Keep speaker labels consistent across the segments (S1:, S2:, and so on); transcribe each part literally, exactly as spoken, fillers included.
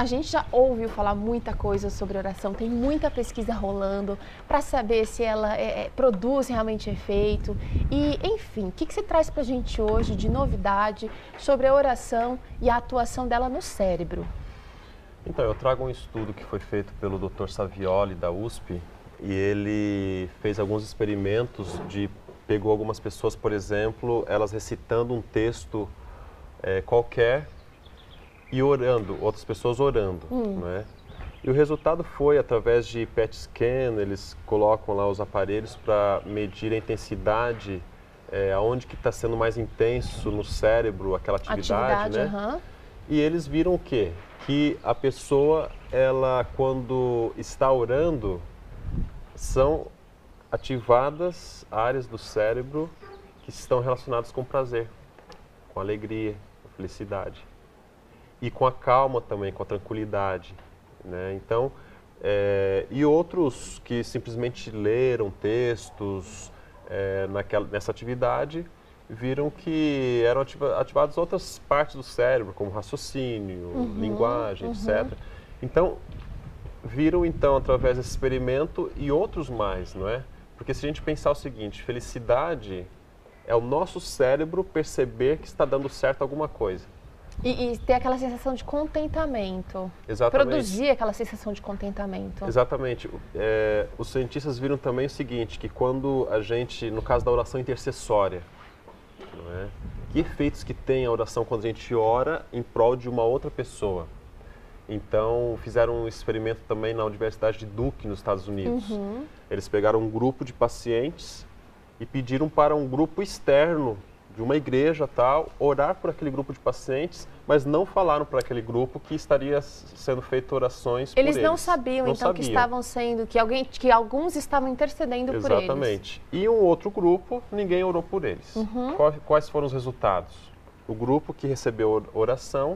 S1: A gente já ouviu falar muita coisa sobre oração, tem muita pesquisa rolando para saber se ela é, é, produz realmente efeito. E, enfim, o que, que você traz para a gente hoje de novidade sobre a oração e a atuação dela no cérebro?
S2: Então, eu trago um estudo que foi feito pelo doutor Savioli, da U S P, e ele fez alguns experimentos de... Pegou algumas pessoas, por exemplo, elas recitando um texto é, qualquer e orando, outras pessoas orando,
S1: Hum.
S2: né? E o resultado foi, através de P E T scan, eles colocam lá os aparelhos para medir a intensidade, é, aonde que está sendo mais intenso no cérebro aquela atividade,
S1: Atividade,
S2: né?
S1: uhum.
S2: E eles viram o quê? Que a pessoa, ela, quando está orando, são ativadas áreas do cérebro que estão relacionadas com prazer, com alegria, com felicidade. E com a calma também, com a tranquilidade, né? Então, é, e outros que simplesmente leram textos é, naquela, nessa atividade, viram que eram ativa, ativadas outras partes do cérebro, como raciocínio,
S1: Uhum,
S2: linguagem,
S1: uhum.
S2: etcétera. Então, viram então, através desse experimento e outros mais, não é? Porque se a gente pensar o seguinte, felicidade é o nosso cérebro perceber que está dando certo alguma coisa.
S1: E, e ter aquela sensação de contentamento.
S2: Exatamente.
S1: Produzir aquela sensação de contentamento.
S2: Exatamente. É, os cientistas viram também o seguinte, que quando a gente, no caso da oração intercessória, não é? Que efeitos que tem a oração quando a gente ora em prol de uma outra pessoa? Então, fizeram um experimento também na Universidade de Duke, nos Estados Unidos.
S1: Uhum.
S2: Eles pegaram um grupo de pacientes e pediram para um grupo externo de uma igreja tal, orar por aquele grupo de pacientes, mas não falaram para aquele grupo que estaria sendo feito orações
S1: eles
S2: por eles.
S1: não sabiam,
S2: não
S1: então,
S2: sabiam.
S1: que estavam sendo, que, alguém, que alguns estavam intercedendo por eles.
S2: Exatamente. E um outro grupo, ninguém orou por eles.
S1: Uhum.
S2: Quais, quais foram os resultados? O grupo que recebeu oração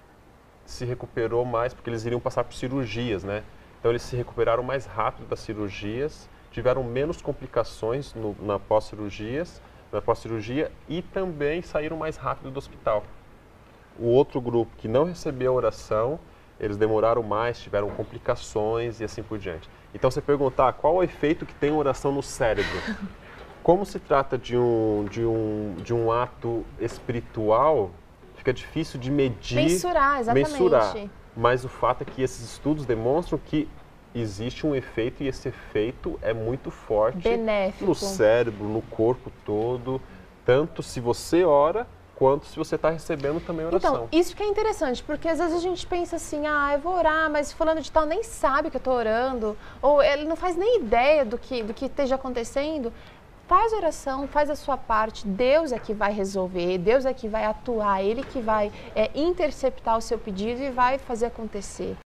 S2: se recuperou mais, porque eles iriam passar por cirurgias, né? Então, eles se recuperaram mais rápido das cirurgias, tiveram menos complicações no, na pós-cirurgias, na pós-cirurgia e também saíram mais rápido do hospital. O outro grupo que não recebeu a oração, eles demoraram mais, tiveram complicações e assim por diante. Então, você perguntar qual o efeito que tem a oração no cérebro? Como se trata de um, de um, de um ato espiritual, fica difícil de medir,
S1: mensurar, exatamente.
S2: mensurar. Mas o fato é que esses estudos demonstram que existe um efeito e esse efeito é muito forte
S1: benéfico
S2: no cérebro, no corpo todo, tanto se você ora, quanto se você está recebendo também oração.
S1: Então, isso que é interessante, porque às vezes a gente pensa assim, ah, eu vou orar, mas fulano de tal nem sabe que eu estou orando, ou ele não faz nem ideia do que, do que esteja acontecendo. Faz oração, faz a sua parte, Deus é que vai resolver, Deus é que vai atuar, Ele que vai é, interceptar o seu pedido e vai fazer acontecer.